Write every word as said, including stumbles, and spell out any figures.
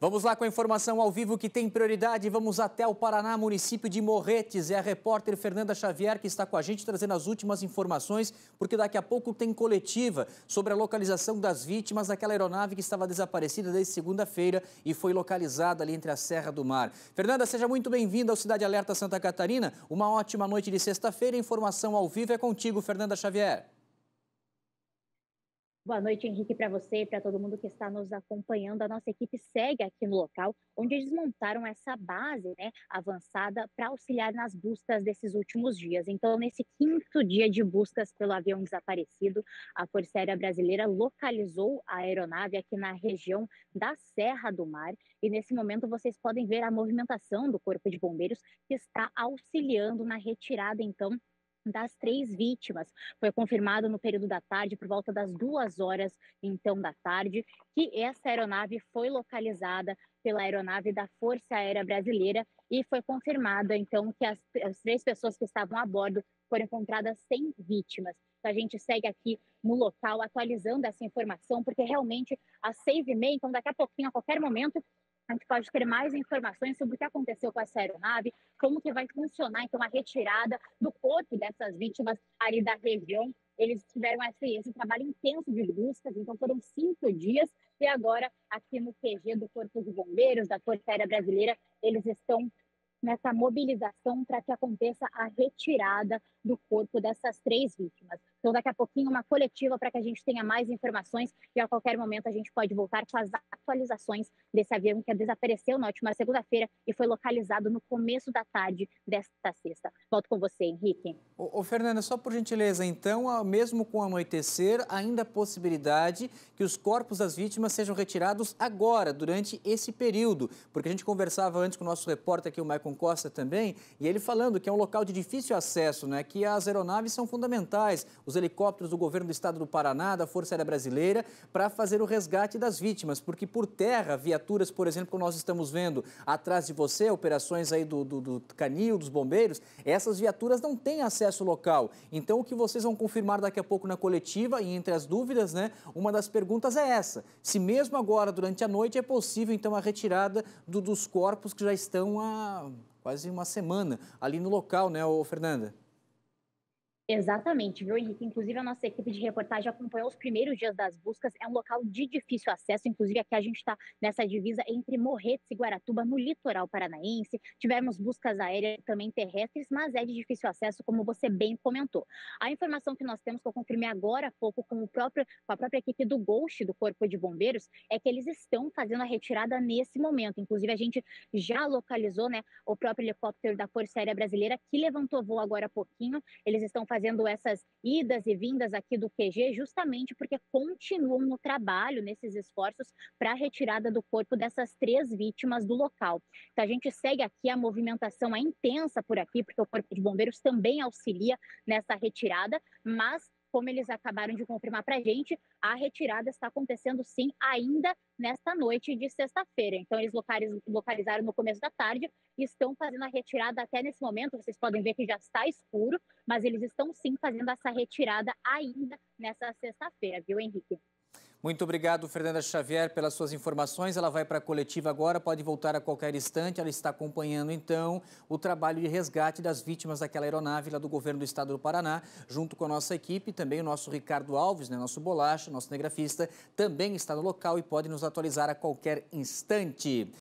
Vamos lá com a informação ao vivo que tem prioridade. Vamos até o Paraná, município de Morretes. É a repórter Fernanda Xavier que está com a gente trazendo as últimas informações, porque daqui a pouco tem coletiva sobre a localização das vítimas daquela aeronave que estava desaparecida desde segunda-feira e foi localizada ali entre a Serra do Mar. Fernanda, seja muito bem-vinda ao Cidade Alerta Santa Catarina. Uma ótima noite de sexta-feira. Informação ao vivo é contigo, Fernanda Xavier. Boa noite, Henrique, para você e para todo mundo que está nos acompanhando. A nossa equipe segue aqui no local, onde eles montaram essa base, né, avançada para auxiliar nas buscas desses últimos dias. Então, nesse quinto dia de buscas pelo avião desaparecido, a Força Aérea Brasileira localizou a aeronave aqui na região da Serra do Mar. E nesse momento vocês podem ver a movimentação do Corpo de Bombeiros, que está auxiliando na retirada, então, das três vítimas. Foi confirmado no período da tarde, por volta das duas horas, então, da tarde, que essa aeronave foi localizada pela aeronave da Força Aérea Brasileira e foi confirmado, então, que as, as três pessoas que estavam a bordo foram encontradas sem vítimas. Então, a gente segue aqui no local atualizando essa informação, porque realmente às seis e meia, então daqui a pouquinho, a qualquer momento, a gente pode ter mais informações sobre o que aconteceu com essa aeronave, como que vai funcionar, então, a retirada do corpo dessas vítimas ali da região. Eles tiveram esse, esse trabalho intenso de buscas, então foram cinco dias, e agora aqui no Q G do Corpo de Bombeiros, da Força Aérea Brasileira, eles estão nessa mobilização para que aconteça a retirada do corpo dessas três vítimas. Então, daqui a pouquinho, uma coletiva para que a gente tenha mais informações e a qualquer momento a gente pode voltar com as atualizações desse avião que desapareceu na última segunda-feira e foi localizado no começo da tarde desta sexta. Volto com você, Henrique. Ô, ô Fernanda, só por gentileza, então, mesmo com o anoitecer, ainda há possibilidade que os corpos das vítimas sejam retirados agora, durante esse período, porque a gente conversava antes com o nosso repórter aqui, o Maicon Costa também, e ele falando que é um local de difícil acesso, né, que as aeronaves são fundamentais, os helicópteros do governo do estado do Paraná, da Força Aérea Brasileira, para fazer o resgate das vítimas, porque por terra, viaturas, por exemplo, que nós estamos vendo atrás de você, operações aí do, do, do Canil, dos bombeiros, essas viaturas não têm acesso local. Então, o que vocês vão confirmar daqui a pouco na coletiva, e entre as dúvidas, né, uma das perguntas é essa: se mesmo agora, durante a noite, é possível, então, a retirada do, dos corpos que já estão há quase uma semana ali no local, né, ô Fernanda? Exatamente, viu, Henrique? Inclusive, a nossa equipe de reportagem acompanhou os primeiros dias das buscas. É um local de difícil acesso, inclusive aqui a gente está nessa divisa entre Morretes e Guaratuba, no litoral paranaense. Tivemos buscas aéreas e também terrestres, mas é de difícil acesso, como você bem comentou. A informação que nós temos, que eu confirmei agora há pouco com, o próprio, com a própria equipe do Ghost, do Corpo de Bombeiros, é que eles estão fazendo a retirada nesse momento. Inclusive, a gente já localizou, né, o próprio helicóptero da Força Aérea Brasileira, que levantou voo agora há pouquinho. Eles estão fazendo essas idas e vindas aqui do Q G justamente porque continuam no trabalho, nesses esforços para a retirada do corpo dessas três vítimas do local. Então, a gente segue aqui, a movimentação é intensa por aqui, porque o Corpo de Bombeiros também auxilia nessa retirada, mas como eles acabaram de confirmar para a gente, a retirada está acontecendo sim ainda nesta noite de sexta-feira. Então, eles localizaram no começo da tarde e estão fazendo a retirada até nesse momento. Vocês podem ver que já está escuro, mas eles estão sim fazendo essa retirada ainda nessa sexta-feira, viu, Henrique? Muito obrigado, Fernanda Xavier, pelas suas informações. Ela vai para a coletiva agora, pode voltar a qualquer instante. Ela está acompanhando, então, o trabalho de resgate das vítimas daquela aeronave lá do governo do estado do Paraná, junto com a nossa equipe. Também o nosso Ricardo Alves, né, nosso bolacha, nosso cinegrafista, também está no local e pode nos atualizar a qualquer instante.